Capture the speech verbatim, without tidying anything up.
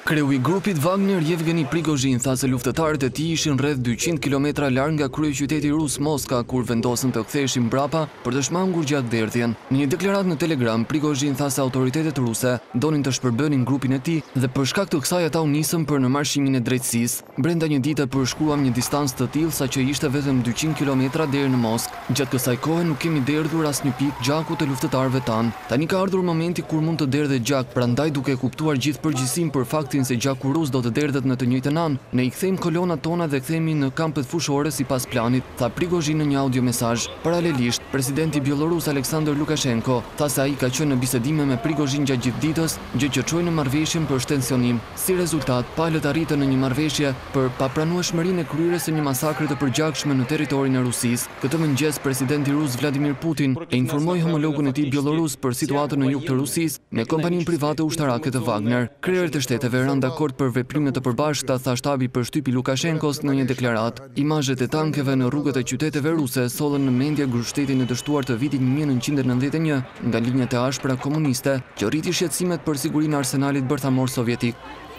Kreu i grupit Wagner Yevgeni Prigozhin tha se luftëtarët e tij ishin rreth dyqind kilometra larg nga kryeqyteti rus Moska kur vendosën të ktheheshin mbrapa për të shmangur gjatë derdhjen. Në një deklaratë në Telegram, Prigozhin tha se autoritetet ruse donin të shpërbënin grupin e tij dhe për shkak të kësaj ata u nisën për në marshimin e drejtësisë. Brenda një dite përshkruam një distancë të tillë saqë ishte vetëm dyqind kilometra deri në Moskë. Gjatë kësaj kohe nuk kemi derdhur asnjë pikë gjaku të luftëtarëve tanë. Tani ka ardhur momenti kur mund të derdhet gjak, prandaj duke kuptuar gjithë përgjegjësinë për faktin se gjaku rus do të derdhet në të njëjtën anë, ne i kthejmë kolonat tona dhe kthehemi në kampet fushore sipas planit, tha Prigozhin në një audiomesazh. Paralelisht, presidenti bielorus Aleksandr Lukashenko tha se ai ka qenë në bisedime me Prigozhin gjatë gjithë ditës, gjë që çoi në marrëveshjen për shtensionim. Si rezultat, palët arritën në një marrëveshje për papranueshmërinë e kryerjes së një masakri të përgjakshme në territorin e Rusisë. Këtë mëngjes, presidenti rus Vladimir Putin e informoi homologun e tij bielorus për situatën në jug të Rusisë me kompaninë private ushtarake të Wagner. Krerët e shteteve rënë dakord për veprime të përbashkëta, tha shtabi përshtypi Lukashenkos në një deklaratë. Imazhet e tankeve në rrugët e qyteteve ruse sollën në mendje grushtetin e dështuar të vitit një mijë e nëntëqind e nëntëdhjetë e një nga linjat e ashpra komuniste, që rriti shqetësimet për sigurinë e arsenalit bërthamor sovjetik.